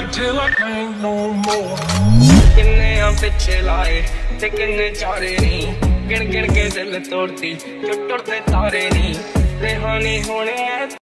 till I can't no more. किन्ने हम पिछे लाए ते किन्ने चारे नी, गिन गिन के दिल तोड़ती टुटते तारे नी, रेहानी होने